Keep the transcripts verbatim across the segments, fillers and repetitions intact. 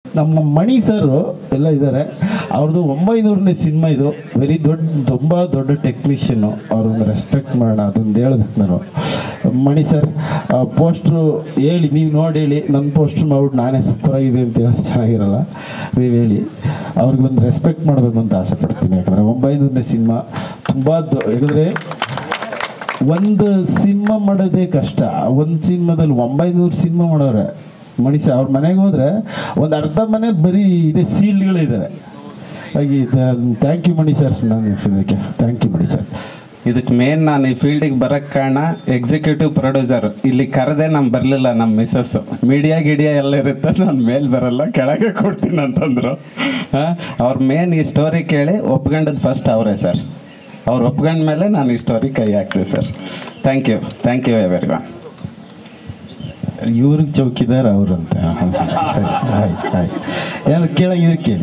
ನಮ್ಮ ಮಣಿ ಸರು ಎಲ್ಲ ಇದ್ದಾರೆ. ಅವ್ರದ್ದು ಒಂಬೈನೂರನೇ ಸಿನಿಮಾ ಇದು. ವೆರಿ ದೊಡ್ಡ ತುಂಬ ದೊಡ್ಡ ಟೆಕ್ನಿಷಿಯನ್ನು. ಅವ್ರನ್ನ ರೆಸ್ಪೆಕ್ಟ್ ಮಾಡೋಣ, ಅದೊಂದು ಹೇಳ್ಬೇಕು ನಾನು. ಮಣಿ ಸರ್ ಪೋಸ್ಟ್ರು ಹೇಳಿ, ನೀವು ನೋಡಿ ಹೇಳಿ, ನನ್ನ ಪೋಸ್ಟ್ರು ಮಾಡ್ಬಿಟ್ಟು ನಾನೇ ಸೂಪರಾಗಿದೆ ಅಂತ ಹೇಳಿ ಚೆನ್ನಾಗಿರಲ್ಲ. ನೀವು ಹೇಳಿ, ಅವ್ರಿಗೆ ಒಂದು ರೆಸ್ಪೆಕ್ಟ್ ಮಾಡಬೇಕು ಅಂತ ಆಸೆ ಪಡ್ತೀನಿ. ಯಾಕಂದರೆ ಒಂಬೈನೂರನೇ ಸಿನಿಮಾ ತುಂಬ ದೊ ಯಾಕಂದರೆ ಒಂದು ಸಿನಿಮಾ ಮಾಡೋದೇ ಕಷ್ಟ. ಒಂದು ಸಿನಿಮಾದಲ್ಲಿ ಒಂಬೈನೂರು ಸಿನಿಮಾ ಮಾಡೋರೆ ಮಣಿ ಸರ್. ಅವ್ರ ಮನೆಗೆ ಹೋದರೆ ಒಂದು ಅರ್ಧ ಮನೆ ಬರೀ ಇದೆ ಸೀಲ್ಡ್ಗಳಿದ್ದಾವೆ. ಹಾಗೆ ಥ್ಯಾಂಕ್ ಯು ಮಣಿ ಸರ್, ನಾನು ಇದಕ್ಕೆ ಥ್ಯಾಂಕ್ ಯು ಮಣಿ ಸರ್. ಇದಕ್ಕೆ ಮೇನ್ ನಾನು ಈ ಫೀಲ್ಡಿಗೆ ಬರೋಕ್ಕೆ ಕಾರಣ ಎಕ್ಸಿಕ್ಯೂಟಿವ್ ಪ್ರೊಡ್ಯೂಸರ್. ಇಲ್ಲಿ ಕರೆದೇ ನಾನು ಬರಲಿಲ್ಲ, ನಮ್ಮ ಮಿಸ್ಸಸ್ಸು. ಮೀಡಿಯಾ ಗಿಡಿಯಾ ಎಲ್ಲ ಇರುತ್ತೆ, ನಾನು ಮೇಲೆ ಬರಲ್ಲ, ಕೆಳಗೆ ಕೊಡ್ತೀನಿ ಅಂತಂದರು. ಹಾಂ, ಅವ್ರ ಮೇನ್ ಈ ಸ್ಟೋರಿ ಕೇಳಿ ಒಪ್ಕೊಂಡದ್ದು ಫಸ್ಟ್ ಅವರೇ ಸರ್. ಅವ್ರು ಒಪ್ಕೊಂಡ ಮೇಲೆ ನಾನು ಈ ಸ್ಟೋರಿ ಕೈ ಹಾಕ್ತೀನಿ sir. Thank you, thank you everyone. ಇವ್ರಿಗೆ ಚೌಕಿದಾರ ಅವ್ರಂತ. ಆಯ್ತು ಆಯ್ತು, ಏನು ಕೇಳಂಗಿದ್ರೆ ಕೇಳಿ.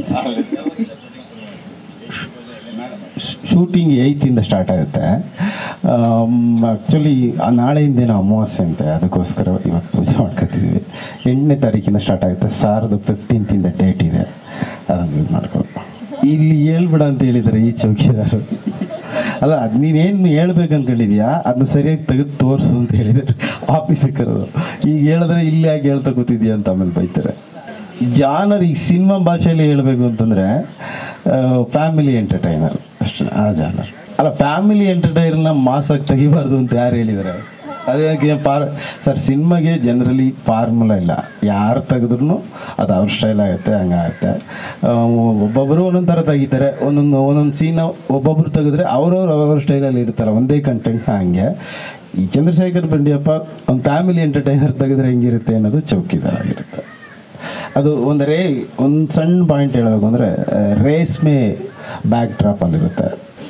ಶೂಟಿಂಗ್ ಏಯ್ತಿಂದ ಸ್ಟಾರ್ಟ್ ಆಗುತ್ತೆ. ಆ್ಯಕ್ಚುಲಿ ನಾಳೆಯಿಂದ ಏನೋ ಅಮಾವಾಸ್ಯೆ ಅಂತೆ, ಅದಕ್ಕೋಸ್ಕರ ಇವತ್ತು ಪೂಜೆ ಮಾಡ್ಕೊತಿದ್ವಿ. ಎಂಟನೇ ತಾರೀಕಿಂದ ಸ್ಟಾರ್ಟ್ ಆಗುತ್ತೆ. ಸಾರದ ಫಿಫ್ಟೀನ್ತಿಂದ ಡೇಟ್ ಇದೆ, ಅದನ್ನು ಯೂಸ್ ಮಾಡ್ಕೊಂಡು. ಇಲ್ಲಿ ಹೇಳ್ಬೇಡ ಅಂತ ಹೇಳಿದ್ದಾರೆ ಈ ಚೌಕಿದಾರರು. ಅಲ್ಲ, ಅದು ನೀನೇನು ಹೇಳ್ಬೇಕು ಅಂದ್ಕೊಂಡಿದ್ಯಾ ಅದನ್ನ ಸರಿಯಾಗಿ ತೆಗೆದು ತೋರಿಸು ಅಂತ ಹೇಳಿದರೆ ಆಫೀಸಿಗೆ ಕರೋದು. ಈಗ ಹೇಳಿದ್ರೆ ಇಲ್ಲೇ ಯಾಕೆ ಹೇಳ್ತಾ ಕೂತಿದ್ಯಾ ಅಂತ ಆಮೇಲೆ ಬೈತಾರೆ. ಜಾನರ್ ಈ ಸಿನಿಮಾ ಭಾಷೆಯಲ್ಲಿ ಹೇಳಬೇಕು ಅಂತಂದರೆ ಫ್ಯಾಮಿಲಿ ಎಂಟರ್ಟೈನರ್ ಅಷ್ಟೇ, ಆ ಜಾನರ್. ಅಲ್ಲ, ಫ್ಯಾಮಿಲಿ ಎಂಟರ್ಟೈನರ್ನ ಮಾಸಾಗಿ ತೆಗಿಬಾರ್ದು ಅಂತ ಯಾರು ಹೇಳಿದ್ದಾರೆ? ಅದಕ್ಕೆ ಪಾರ್ ಸರ್, ಸಿನಿಮಾಗೆ ಜನರಲಿ ಫಾರ್ಮುಲಾ ಇಲ್ಲ. ಯಾರು ತೆಗೆದ್ರೂ ಅದು ಅವ್ರ ಸ್ಟೈಲ್ ಆಗುತ್ತೆ, ಹಂಗಾಗುತ್ತೆ. ಒಬ್ಬೊಬ್ಬರು ಒಂದೊಂದು ಥರ ತೆಗಿತಾರೆ. ಒಂದೊಂದು ಒಂದೊಂದು ಸೀನ ಒಬ್ಬೊಬ್ರು ತೆಗೆದ್ರೆ ಅವ್ರವ್ರು ಅವ್ರವ್ರ ಸ್ಟೈಲಲ್ಲಿ ಇರ್ತಾರೆ, ಒಂದೇ ಕಂಟೆಂಟ್ನ. ಹಂಗೆ ಈ ಚಂದ್ರಶೇಖರ್ ಬಂಡಿಯಪ್ಪ ಒಂದು ಫ್ಯಾಮಿಲಿ ಎಂಟರ್ಟೈನರ್ ತೆಗೆದ್ರೆ ಹೆಂಗಿರುತ್ತೆ ಅನ್ನೋದು ಚೌಕಿದಾರ ಆಗಿರುತ್ತೆ. ಅದು ಒಂದು ರೇ ಒಂದು ಸಣ್ಣ ಪಾಯಿಂಟ್ ಹೇಳಬೇಕು ಅಂದರೆ, ರೇಸ್ಮೆ ಬ್ಯಾಕ್ ಡ್ರಾಪಲ್ಲಿರುತ್ತೆ.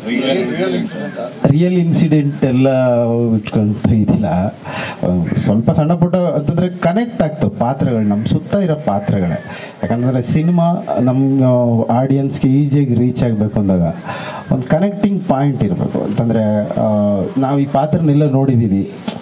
ರಿಯಲ್ ಇನ್ಸಿಡೆಂಟ್ ಎಲ್ಲ ಇಟ್ಕೊಂಡು ತೆಗಿತಿಲ್ಲ. ಸ್ವಲ್ಪ ಸಣ್ಣ ಪುಟ್ಟ ಅಂತಂದರೆ ಕನೆಕ್ಟ್ ಆಗ್ತವೆ ಪಾತ್ರಗಳು, ನಮ್ಮ ಸುತ್ತ ಇರೋ ಪಾತ್ರಗಳೇ. ಯಾಕಂದರೆ ಸಿನಿಮಾ ನಮ್ಮ ಆಡಿಯನ್ಸ್ಗೆ ಈಸಿಯಾಗಿ ರೀಚ್ ಆಗಬೇಕು ಅಂದಾಗ ಒಂದು ಕನೆಕ್ಟಿಂಗ್ ಪಾಯಿಂಟ್ ಇರಬೇಕು. ಅಂತಂದರೆ ನಾವು ಈ ಪಾತ್ರನೆಲ್ಲ ನೋಡಿದ್ದೀವಿ.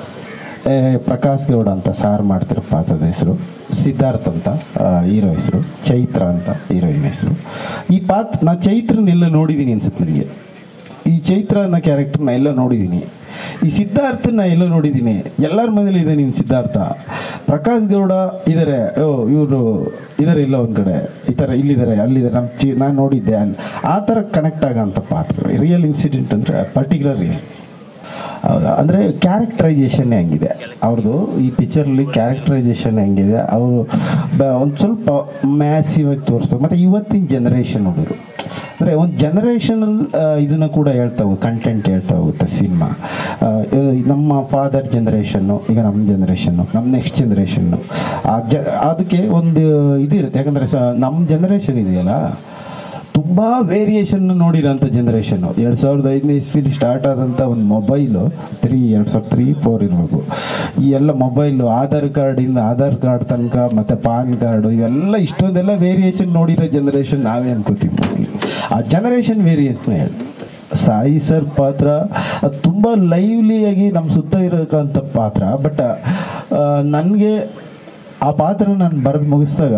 ಪ್ರಕಾಶ್ ಗೌಡ ಅಂತ ಸಾರ್ ಮಾಡ್ತಿರೋ ಪಾತ್ರದ ಹೆಸರು, ಸಿದ್ಧಾರ್ಥ್ ಅಂತ ಹೀರೋ ಹೆಸರು, ಚೈತ್ರ ಅಂತ ಹೀರೋಯಿನ್ ಹೆಸರು. ಈ ಪಾತ್ರ ನಾನು ಚೈತ್ರನೆಲ್ಲ ನೋಡಿದ್ದೀನಿ ಅನ್ಸುತ್ತೆ ನನಗೆ. ಈ ಚೈತ್ರ ಅನ್ನೋ ಕ್ಯಾರೆಕ್ಟರ್ನ ಎಲ್ಲ ನೋಡಿದ್ದೀನಿ. ಈ ಸಿದ್ಧಾರ್ಥನ ಎಲ್ಲ ನೋಡಿದ್ದೀನಿ. ಎಲ್ಲರ ಮನೇಲಿ ಇದೆ ನೀನು ಸಿದ್ಧಾರ್ಥ. ಪ್ರಕಾಶ್ ಗೌಡ ಇದ್ದಾರೆ, ಓ ಇವರು ಇದ್ದಾರೆ ಇಲ್ಲ ಒಂದು ಕಡೆ, ಈ ಥರ ಇಲ್ಲಿದ್ದಾರೆ ಅಲ್ಲಿದ್ದಾರೆ, ನಮ್ಮ ಚಿ ನಾನು ನೋಡಿದ್ದೆ ಅಲ್ಲಿ. ಆ ಥರ ಕನೆಕ್ಟ್ ಆಗೋಂಥ ಪಾತ್ರಗಳು. ರಿಯಲ್ ಇನ್ಸಿಡೆಂಟ್ ಅಂದರೆ ಪರ್ಟಿಕ್ಯುಲರ್ ರಿಯಲ್. ಹೌದಾ? ಅಂದರೆ ಕ್ಯಾರೆಕ್ಟರೈಸೇಷನ್ನೇ ಹಂಗಿದೆ ಅವ್ರದ್ದು. ಈ ಪಿಕ್ಚರಲ್ಲಿ ಕ್ಯಾರೆಕ್ಟರೈಸೇಷನ್ ಹೆಂಗಿದೆ, ಅವರು ಬ ಒಂದು ಸ್ವಲ್ಪ ಮ್ಯಾಸಿವಾಗಿ ತೋರಿಸ್ಬೇಕು. ಮತ್ತು ಇವತ್ತಿನ ಜನ್ರೇಷನ್ ಹುಡುಗರು ಅಂದರೆ ಒಂದು ಜನ್ರೇಷನಲ್ ಇದನ್ನು ಕೂಡ ಹೇಳ್ತಾ ಹೋಗುತ್ತೆ, ಕಂಟೆಂಟ್ ಹೇಳ್ತಾ ಹೋಗುತ್ತೆ ಸಿನಿಮಾ. ನಮ್ಮ ಫಾದರ್ ಜನ್ರೇಷನ್ನು, ಈಗ ನಮ್ಮ ಜನ್ರೇಷನ್ನು, ನಮ್ಮ ನೆಕ್ಸ್ಟ್ ಜನ್ರೇಷನ್ನು, ಆ ಜ ಅದಕ್ಕೆ ಒಂದು ಇದಿರುತ್ತೆ. ಯಾಕಂದರೆ ಸ ನಮ್ಮ ಜನ್ರೇಷನ್ ಇದೆಯಲ್ಲ, ತುಂಬ ವೇರಿಯೇಷನ್ ನೋಡಿರೋಂಥ ಜನ್ರೇಷನ್ನು. ಎರಡು ಸಾವಿರದ ಐದನೇ ಇಸ್ವಿಲಿ ಸ್ಟಾರ್ಟ್ ಆದಂಥ ಒಂದು ಮೊಬೈಲು ತ್ರೀ ಎರಡು ಸಾವಿರದ ತ್ರೀ ಫೋರ್ ಇರಬೇಕು. ಈ ಎಲ್ಲ ಮೊಬೈಲು, ಆಧಾರ್ ಕಾರ್ಡಿಂದ ಆಧಾರ್ ಕಾರ್ಡ್ ತನಕ ಮತ್ತು ಪಾನ್ ಕಾರ್ಡು, ಇವೆಲ್ಲ ಇಷ್ಟೊಂದೆಲ್ಲ ವೇರಿಯೇಷನ್ ನೋಡಿರೋ ಜನ್ರೇಷನ್ ನಾವೇ ಅನ್ಕೋತೀವಿ. ಆ ಜನ್ರೇಷನ್ ವೇರಿಯೇಷನ್ ಹೇಳಿ. ಸಾಯಿ ಸರ್ ಪಾತ್ರ ಅದು ತುಂಬ ಲೈವ್ಲಿಯಾಗಿ ನಮ್ಮ ಸುತ್ತ ಇರೋಕ್ಕಂಥ ಪಾತ್ರ. ಬಟ್ ನನಗೆ ಆ ಪಾತ್ರ ನಾನು ಬರೆದು ಮುಗಿಸಿದಾಗ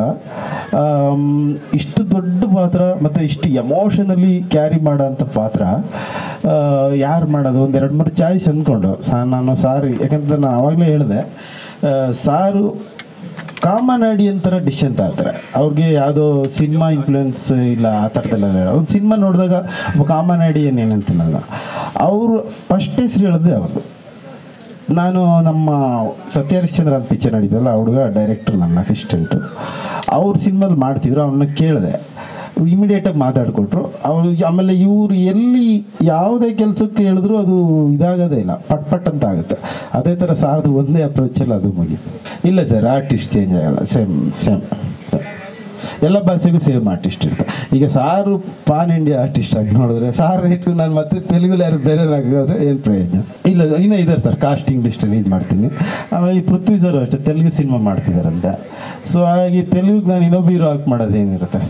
ಇಷ್ಟು ದೊಡ್ಡ ಪಾತ್ರ ಮತ್ತು ಇಷ್ಟು ಎಮೋಷನಲಿ ಕ್ಯಾರಿ ಮಾಡೋಂಥ ಪಾತ್ರ ಯಾರು ಮಾಡೋದು? ಒಂದು ಎರಡು ಮೂರು ಚಾಯ್ಸ್ ಅಂದ್ಕೊಂಡು ಸಾ ನಾನು ಸಾರಿ, ಯಾಕಂದ್ರೆ ನಾನು ಆವಾಗಲೇ ಹೇಳಿದೆ, ಸಾರು ಕಾಮನ್ ಆಡಿಯನ್ ಥರ ಡಿಶ್ ಅಂತ ಹೇಳ್ತಾರೆ. ಅವ್ರಿಗೆ ಯಾವುದೋ ಸಿನಿಮಾ ಇನ್ಫ್ಲುಯೆನ್ಸ್ ಇಲ್ಲ, ಆ ಥರದ್ದೆಲ್ಲ ಹೇಳ. ಒಂದು ಸಿನಿಮಾ ನೋಡಿದಾಗ ಕಾಮನ್ ಆಡಿಯನ್ ಏನಂತೀನಲ್ಲ, ಅವರು ಫಸ್ಟ್ ಹೆಸ್ರು ಹೇಳಿದೆ ಅವ್ರದ್ದು. ನಾನು ನಮ್ಮ ಸತ್ಯಹರಿಶ್ಚಂದ್ರ ಅಂತ ಪಿಕ್ಚರ್ ನಡೀತಲ್ಲ, ಆ ಹುಡುಗ ಡೈರೆಕ್ಟರ್ ನನ್ನ ಅಸಿಸ್ಟೆಂಟು. ಅವ್ರ ಸಿನಿಮಾಲ್ಲಿ ಮಾಡ್ತಿದ್ರು, ಅವನ್ನ ಕೇಳಿದೆ, ಇಮಿಡಿಯೇಟಾಗಿ ಮಾತಾಡಿಕೊಟ್ರು ಅವರು. ಆಮೇಲೆ ಇವರು ಎಲ್ಲಿ ಯಾವುದೇ ಕೆಲಸಕ್ಕೆ ಹೇಳಿದ್ರು ಅದು ಇದಾಗೋದೇ ಇಲ್ಲ, ಪಟ್ ಪಟ್ ಅಂತ ಆಗುತ್ತೆ. ಅದೇ ಥರ ಸಾರದು ಒಂದೇ ಅಪ್ರೋಚಲ್ಲಿ ಅದು ಮುಗೀತು. ಇಲ್ಲ ಸರ್, ಆರ್ಟಿಸ್ಟ್ ಚೇಂಜ್ ಆಗಲ್ಲ, ಸೇಮ್ ಸೇಮ್ ಎಲ್ಲ ಭಾಷೆಗೂ ಸೇಮ್ ಆರ್ಟಿಸ್ಟ್ ಇರ್ತಾರೆ. ಈಗ ಸಾರು ಪಾನ್ ಇಂಡಿಯಾ ಆರ್ಟಿಸ್ಟ್ ಆಗಿ ನೋಡಿದ್ರೆ ಸಾರ್ ಇಟ್ಟು ನಾನು ಮತ್ತೆ ತೆಲುಗಲ್ಲಿ ಯಾರು ಬೇರೆ ಹಾಕಿದ್ರೆ ಏನು ಪ್ರಯೋಜನ ಇಲ್ಲ. ಇನ್ನೂ ಇದ್ದಾರೆ ಸರ್, ಕಾಸ್ಟಿಂಗ್ ಲಿಸ್ಟಲ್ಲಿ ಇದು ಮಾಡ್ತೀನಿ. ಆಮೇಲೆ ಈ ಪೃಥ್ವಿ ಸರ್ ಅಷ್ಟೇ ತೆಲುಗು ಸಿನಿಮಾ ಮಾಡ್ತಿದ್ದಾರಂತೆ. ಸೊ ಹಾಗಾಗಿ ತೆಲುಗಿಗೆ ನಾನು ಇನ್ನೊಬ್ಬ ಹೀರೋ ಹಾಕಿ ಮಾಡೋದೇನಿರುತ್ತೆ,